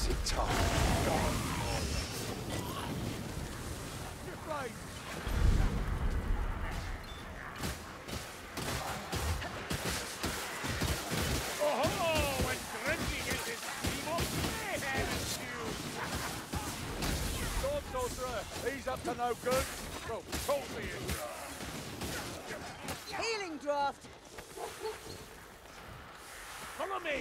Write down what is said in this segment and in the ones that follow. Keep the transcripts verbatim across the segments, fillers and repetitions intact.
Sit tight. He's up to no good. Well, talk to you. Healing draft. Follow me.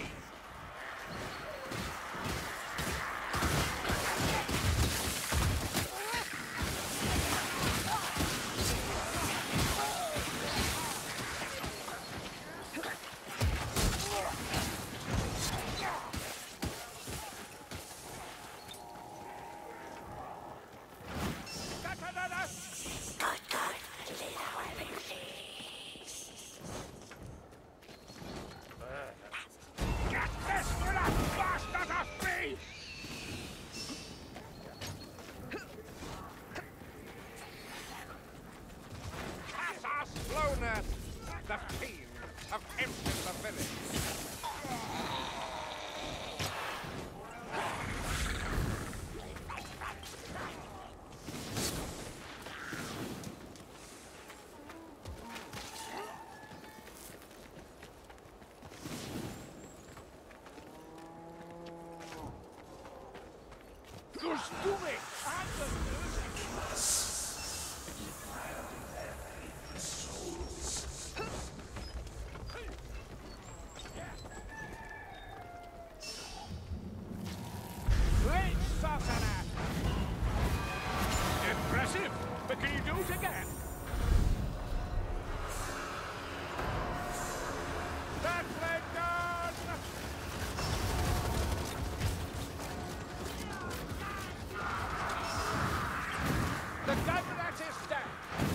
The fiends have emptied the village. Impressive, but can you do it again? That's leg done! The government is down.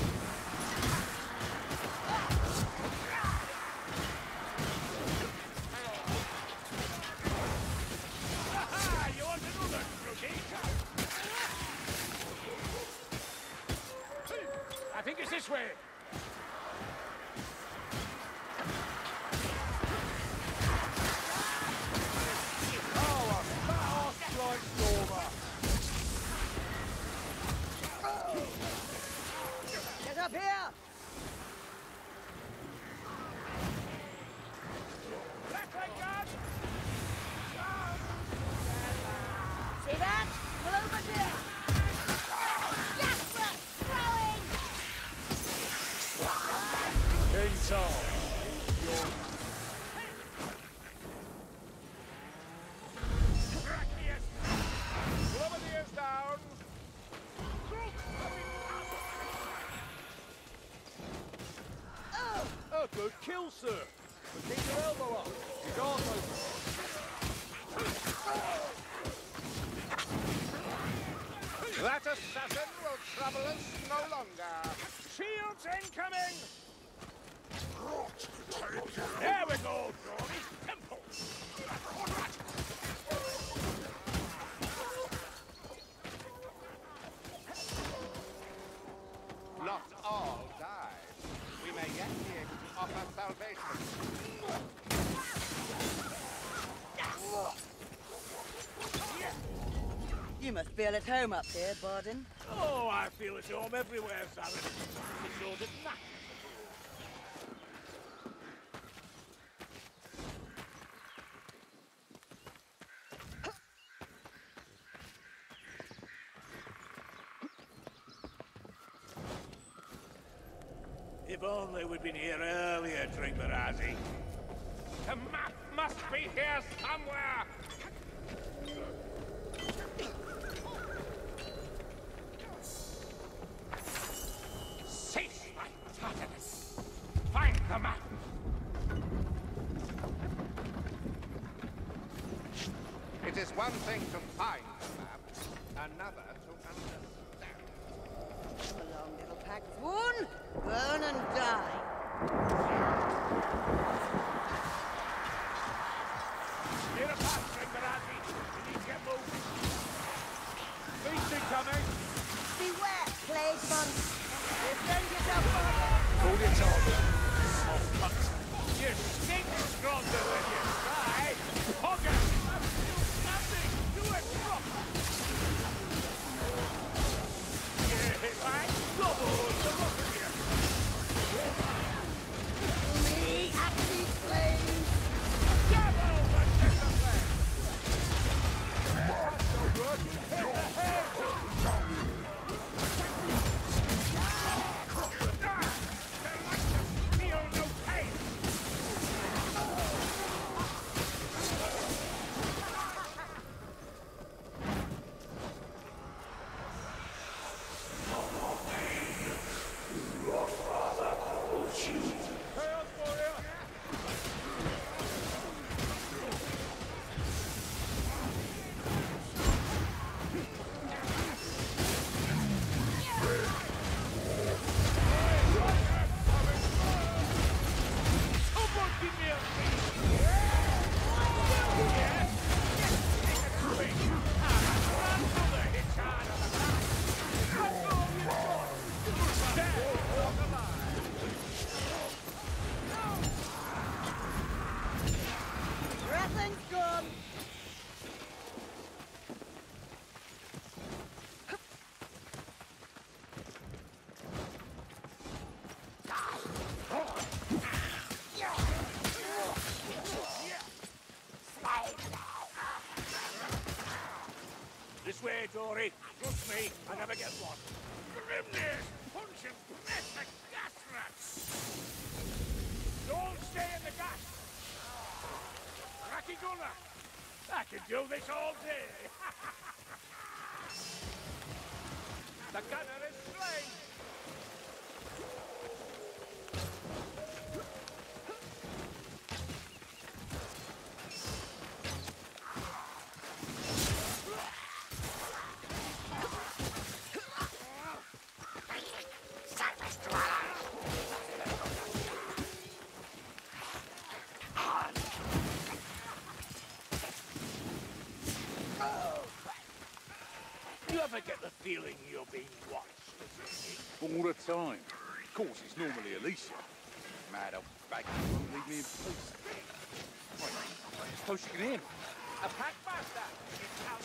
Aha! You want another, rookie? I think it's this way. Oh, a fat-ass blind stormer. Get up here. Left leg guard. See that? Well, over here. Inside. Lower the ears down. Oh, good kill, sir. But keep your elbow up. Your guard's open. That assassin will trouble us no longer. Shields incoming. There we go, Drawley. Temple. Not all died. We may yet be able to offer salvation. You must feel at home up here, Bardin. Oh, I feel at home everywhere, Saladin. It's all the knack. If only we'd been here earlier, Dringmarazi. The map must be here somewhere! Cease my tardiness! Find the map! It is one thing to find the map, another to understand. Come along, little pack one. Burn and die. Near a pass, Dringmarazi. We need to get moving. Beast incoming! Beware, plague monk. Defend yourself, Bardin. Hold your target. Oh, fuck. You stink stronger than you try. Hogger! Nothing! Do it! run! This way, Dory. Trust me, I never get lost. Grimness! Punch and press the gas rats! Don't stay in the gas! Racky gunner! I can do this all day! The gunner is slain! You ever get the feeling you're being watched? All the time. Of course, it's normally Alicia. Mad old bag won't leave me in peace. Wait, I suppose you can hear me. A packmaster! It's out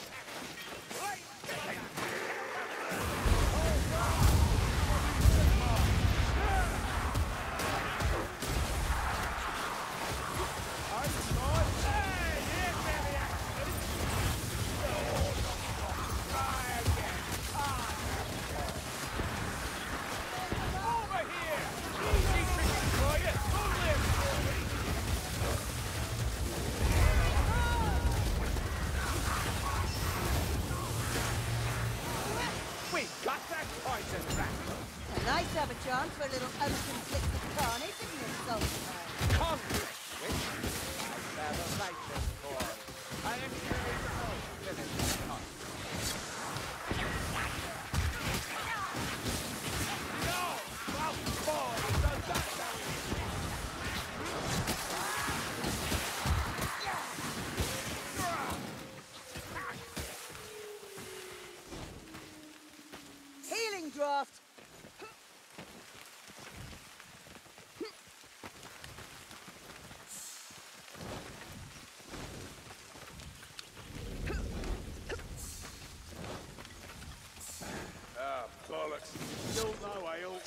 And nice to have a chance for a little unconflicted carnage, isn't it, Sultan? conflict, which I serve a righteous cause. I am sure all villains not. No! Well, boy, so that's how it is. Healing draft! Ah, bollocks. Still no ale.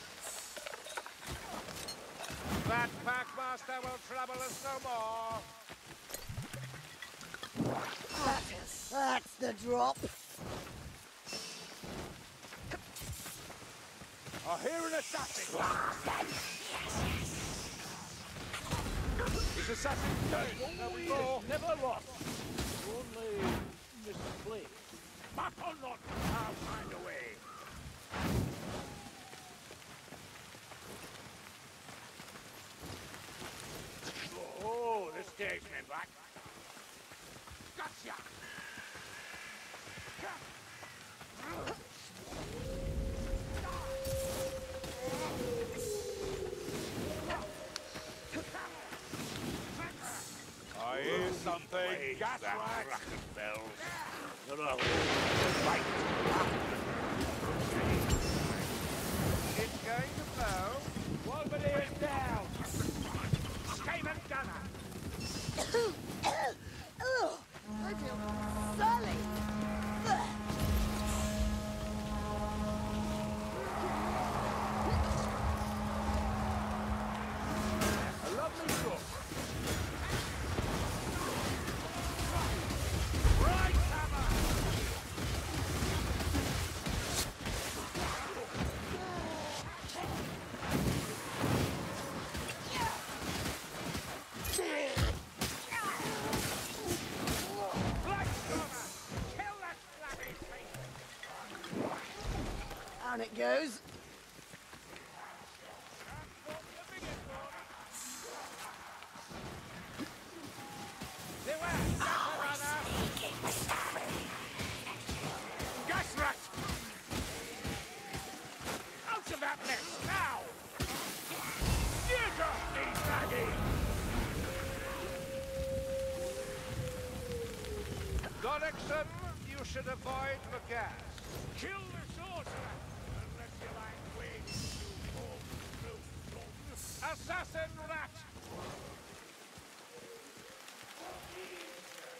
That packmaster will trouble us no more. That's, that's the drop. I hear an assassin. This assassin dead. Never, never lost. Only misplaced. Back or not, I'll find a way. Oh, this takes me back. Gotcha! I hear something. Gas That rats. racket bells. You're a right. It's going to blow. Wolverine is down. Skaven gunner. Ugh, I feel sully. Ugh. A lovely cook. Right hammer. Black gunner. Kill that bloody thing. Down it goes. Gas rat! Out of that mess, now! Get off me, Maggie! Gorickson, you should avoid the gas. Kill the sorcerer! Unless you like wings, you old brute. Assassin rat!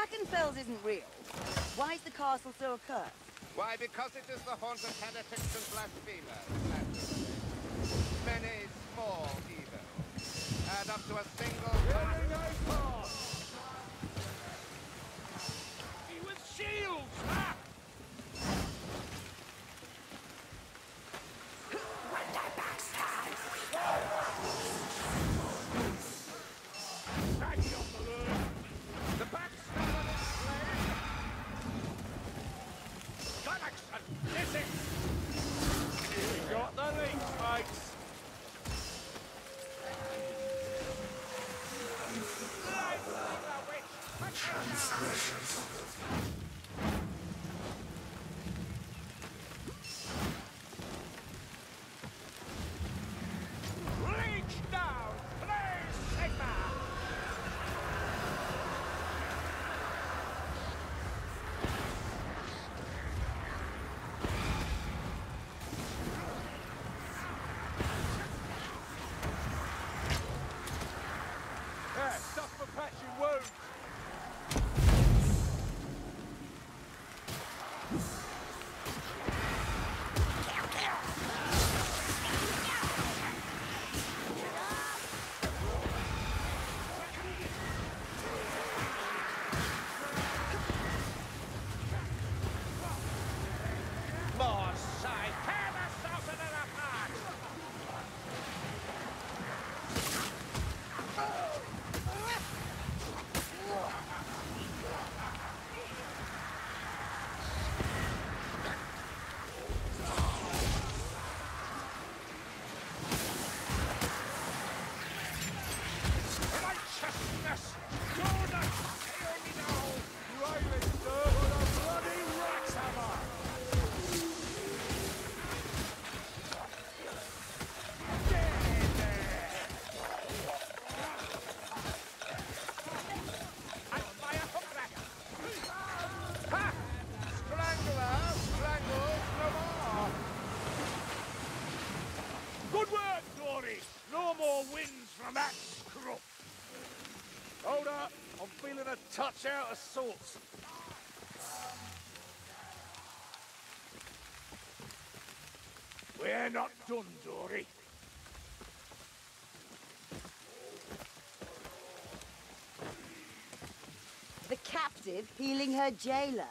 Drachenfels isn't real. Why is the castle so accursed? Why, because it is the haunt of heretics and blasphemers, naturally. Many small evils add up to a single... He with shields! Ah! The backstabber is slain! Galaxon, listen! We got the links, mates! Reach down! Play Sigma! Yeah, stuff for patching wounds. More side! Tear the Sultan apart! Righteousness! Do not tear me down! Riley, sir, with a bloody rax hammer. And fire hook back! Ha! Strangler, strangled no more! Good work, Dory! No more wins from that scruff! Hold up, I'm feeling a touch out of sorts. We're not done, Dory. The captive healing her jailer.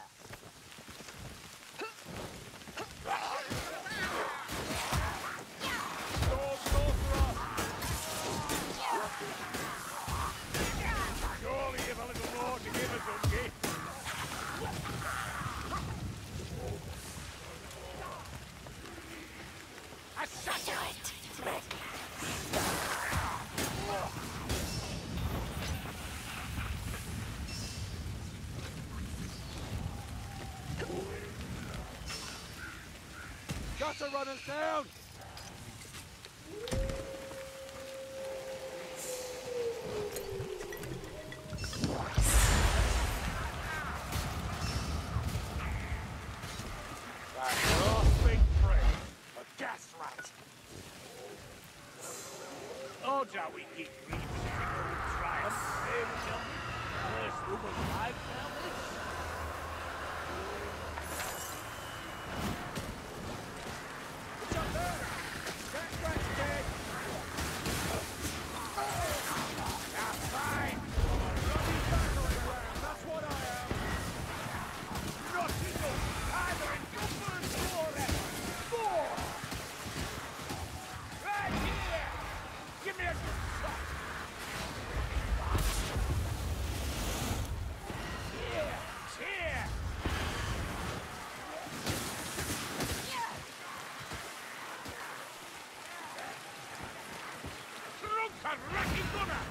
Surely you've a little more to give us, Unky. I shut you it! Gutter runners down! That grasping prick, a gas rat. Oh, shall we keep reading the triumph, eh, shall we? First woman alive now, this? It's up there! Gas rat's dead! Now, fine! Bloody battering ram, that's what I am! Not enough! Either in numbers or at four! Right here! Give me a good shot! Here! Here! Drunken ratty gunner!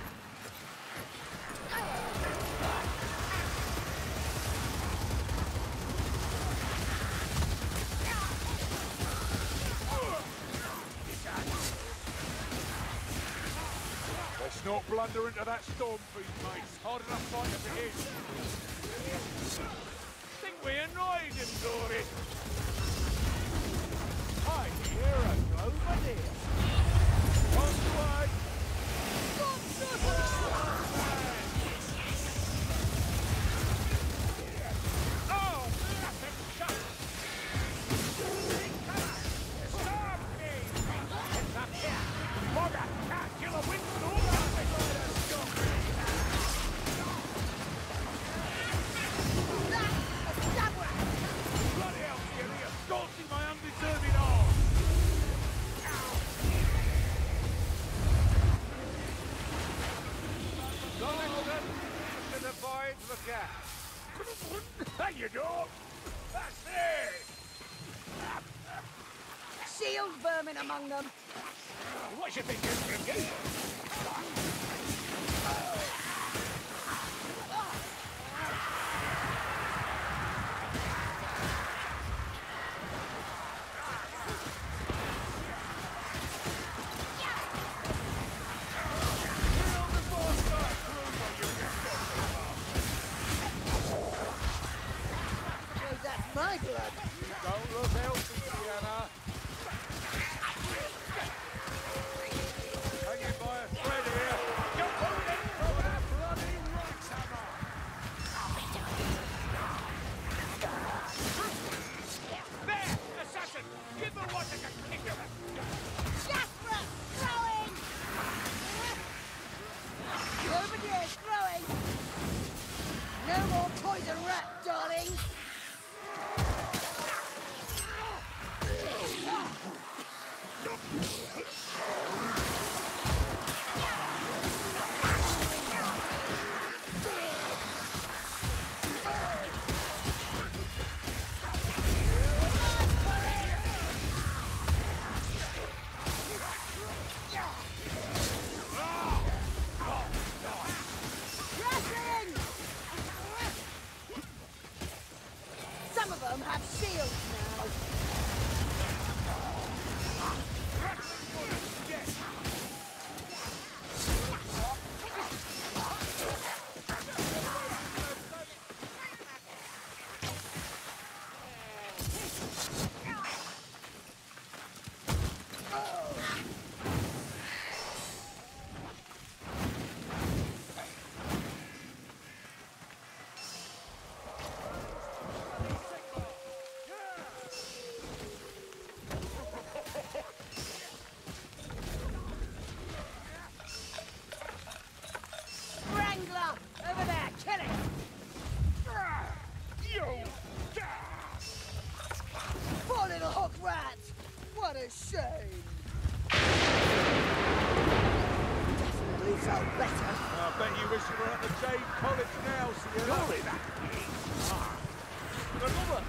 Let's not blunder into that storm feed, mates. Hard enough fight as it is. Think we annoyed him, Dory. I hear a over there. On the way. you don't. That's it. Shield vermin among them. What should they do for you? Suppose that's my blood. Don't look healthy, Sienna. Hanging by a thread here. You're holding from our bloody right hammer. There, assassin! Give her one that can kick her. Jasper, throwing! Over there, throwing! No more poison rat, darling! Wrestling! Some of them have shields now. Wrangler! Over there, kill it! Poor little hook rat! What a shame! Definitely felt better. I bet you wish you were at the Jade College now, Sienna. Surely that. Another.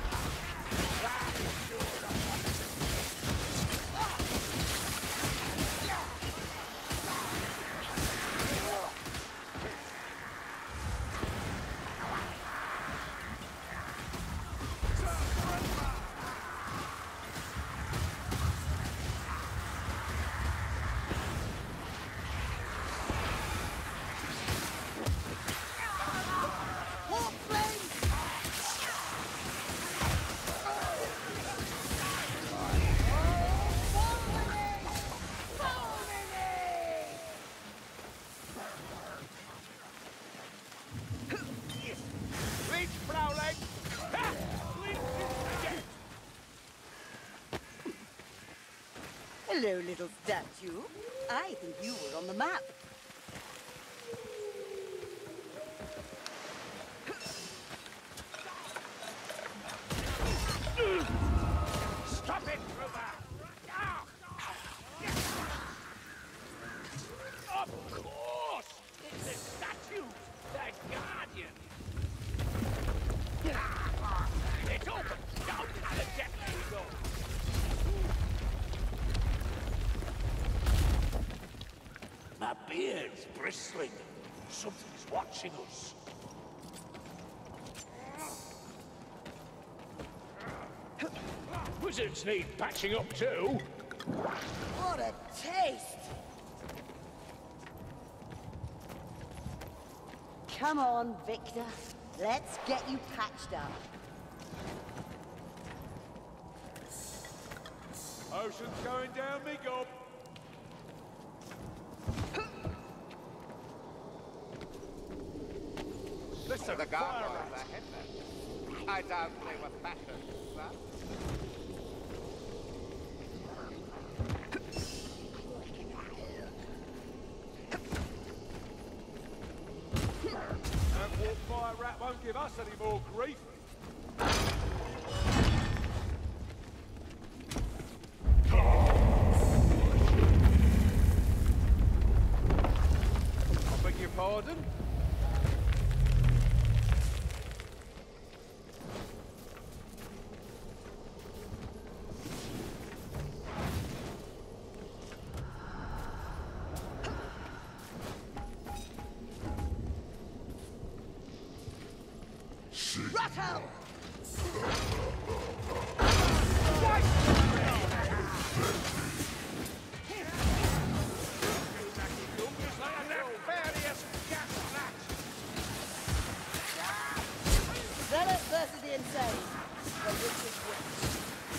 Hawk flame! Reach, Prowling. Ha! Leap is dead. Hello, little statue. I think you were on the map. Stop it, Ruba! Of course! It's the statue! The Guardian! It's open! Down to the depths we go! My beard's bristling. Something's watching us. Wizards need patching up too. What a taste! Come on, Victor. Let's get you patched up. Ocean's going down me gob. Listen, The fire gargoyles rats. are headmen. I doubt they were fashioned, sir. That walk fire rat won't give us any more grief. I beg your pardon? battle! Zealot versus the insane. The which is which?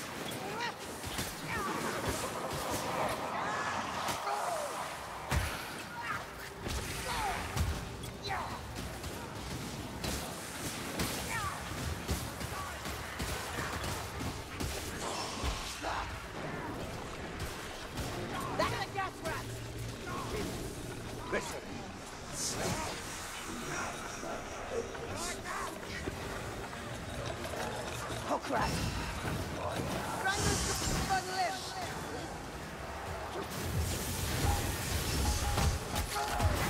Back the gas rats! Listen. Oh crap! Stranglers by the limbs!